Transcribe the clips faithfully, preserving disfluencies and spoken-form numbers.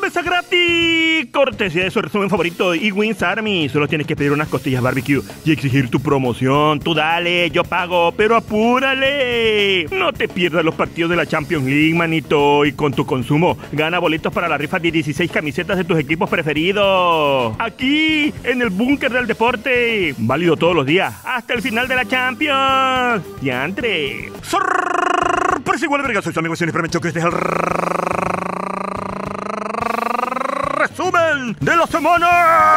¡Cerveza gratis! Cortesía de su resumen favorito y Wings Army. Solo tienes que pedir unas costillas barbecue y exigir tu promoción. Tú dale, yo pago, pero apúrale. No te pierdas los partidos de la Champions League, manito. Y con tu consumo, gana boletos para la rifa de dieciséis camisetas de tus equipos preferidos. Aquí, en el búnker del deporte. Válido todos los días, hasta el final de la Champions. ¡Diantre! Sorpresa igual verga, soy su amigo Siempre Me Choque. Este es el resumen de la semana.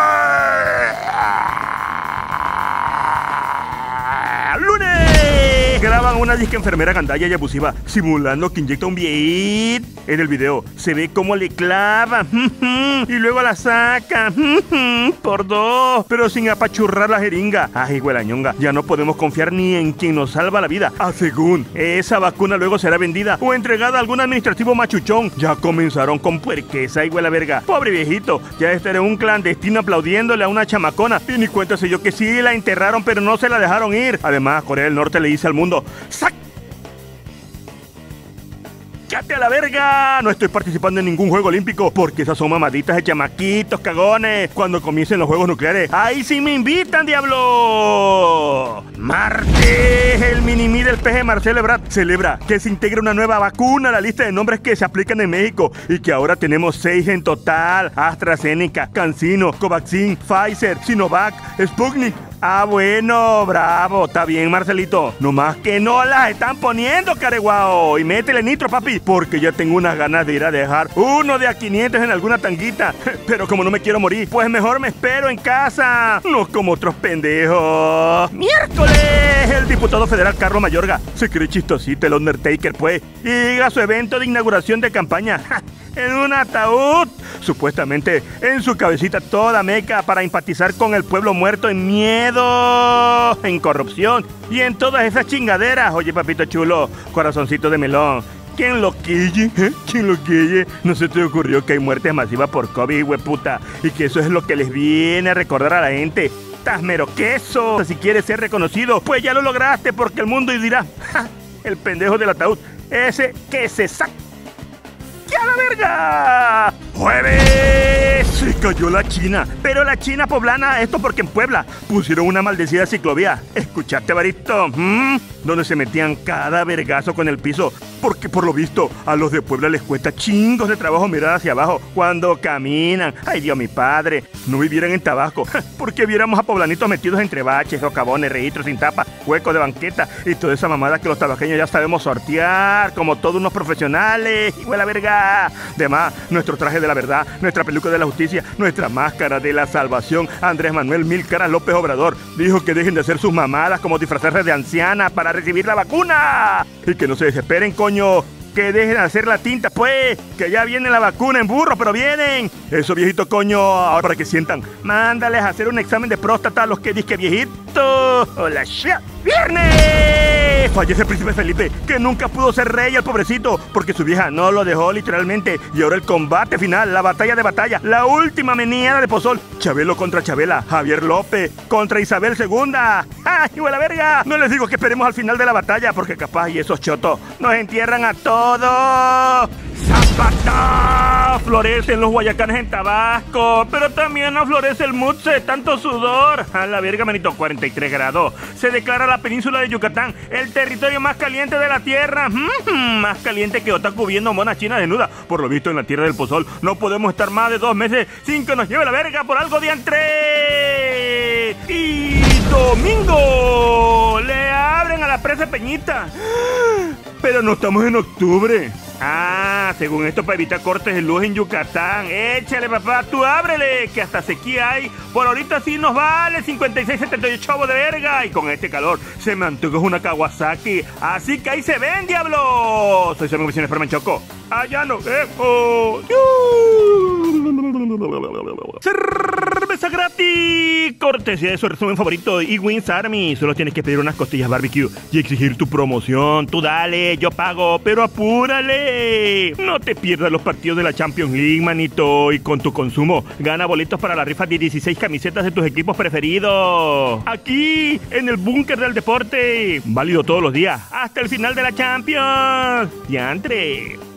¡Lunes! Graban una disque enfermera gandalla y abusiva simulando que inyecta un beat. En el video se ve cómo le clava y luego la saca por dos, pero sin apachurrar la jeringa. Ay, güelañonga, ya no podemos confiar ni en quien nos salva la vida. Ah, según esa vacuna luego será vendida o entregada a algún administrativo machuchón. Ya comenzaron con puerqueza y huela verga. Pobre viejito, ya estaré en un clandestino aplaudiéndole a una chamacona. Y ni cuenta sé yo que sí la enterraron, pero no se la dejaron ir. Además, Corea del Norte le dice al mundo: ¡sac! ¡Cállate a la verga! No estoy participando en ningún juego olímpico porque esas son mamaditas de chamaquitos, cagones. Cuando comiencen los juegos nucleares, ¡ahí sí me invitan, diablo! Martes, el mini-mí del peje Marcelo Ebrard celebra que se integra una nueva vacuna a la lista de nombres que se aplican en México y que ahora tenemos seis en total: AstraZeneca, CanSino, Covaxin, Pfizer, Sinovac, Sputnik. Ah, bueno, bravo, está bien, Marcelito. Nomás que no las están poniendo, careguao. Y métele nitro, papi, porque ya tengo unas ganas de ir a dejar uno de a quinientos en alguna tanguita. Pero como no me quiero morir, pues mejor me espero en casa. No como otros pendejos. Miércoles, el diputado federal Carlos Mayorga se cree chistosito el Undertaker, pues, y llega a su evento de inauguración de campaña en un ataúd, supuestamente en su cabecita toda meca, para empatizar con el pueblo muerto en miedo, en corrupción y en todas esas chingaderas. Oye, papito chulo, corazoncito de melón, ¿quién lo quille? ¿Eh? ¿Quién lo quille? ¿No se te ocurrió que hay muertes masivas por COVID, hueputa? Y que eso es lo que les viene a recordar a la gente. ¡Estás mero queso! Si quieres ser reconocido, pues ya lo lograste, porque el mundo dirá: ¡ja! El pendejo del ataúd, ese que se saca ¡a la verga! ¡Jueves! Se cayó la China, pero la China poblana. Esto porque en Puebla pusieron una maldecida ciclovía. ¿Escuchaste, varito? ¿Mm? Donde se metían cada vergazo con el piso, porque por lo visto a los de Puebla les cuesta chingos de trabajo mirar hacia abajo cuando caminan. Ay, Dios, mi padre, no vivieran en Tabasco, porque viéramos a poblanitos metidos entre baches, socavones, registros sin tapa, huecos de banqueta y toda esa mamada que los tabasqueños ya sabemos sortear como todos unos profesionales. ¡Hijo de la verga! Además, nuestro traje de la verdad, nuestra peluca de la justicia, nuestra máscara de la salvación. Andrés Manuel Mil Caras López Obrador dijo que dejen de hacer sus mamadas como disfrazarse de anciana para recibir la vacuna y que no se desesperen, coño, que dejen de hacer la tinta, pues, que ya viene la vacuna en burro, pero vienen. Eso, viejito, coño, ahora para que sientan, mándales a hacer un examen de próstata a los que disque viejito. Hola, shit. ¡Viernes! Fallece el príncipe Felipe, que nunca pudo ser rey, el pobrecito, porque su vieja no lo dejó literalmente. Y ahora el combate final, la batalla de batalla, la última meneada de pozol. Chabelo contra Chabela, Javier López contra Isabel segunda. ¡Ay, hijo de la verga! No les digo que esperemos al final de la batalla, porque capaz y esos chotos nos entierran a todos. ¡Zapata! Florecen los guayacanes en Tabasco, pero también no florece el mutse, tanto sudor. A la verga, manito, cuarenta y tres grados. Se declara la península de Yucatán el territorio más caliente de la tierra. Mm-hmm, más caliente que Otaku viendo mona china desnuda. Por lo visto, en la tierra del pozol no podemos estar más de dos meses sin que nos lleve la verga por algo diantre. Y domingo le abren a la presa Peñita. Pero no estamos en octubre. Ah, según esto, para evitar cortes de luz en Yucatán. Échale, papá, tú ábrele, que hasta sequía hay. Por ahorita sí nos vale cincuenta y seis setenta y ocho chavos de verga. Y con este calor se me antoja una Kawasaki. Así que ahí se ven, diablo. Soy su amigo vecino Ferman Choco. Allá nos vemos. Cerveza gratis. Cortesía de su resumen favorito y Wings Army. Solo tienes que pedir unas costillas barbecue y exigir tu promoción. Tú dale, yo pago, pero apúrale. No te pierdas los partidos de la Champions League, manito. Y con tu consumo, gana boletos para la rifa de dieciséis camisetas de tus equipos preferidos. Aquí, en el búnker del deporte. Válido todos los días, hasta el final de la Champions. ¡Diantre!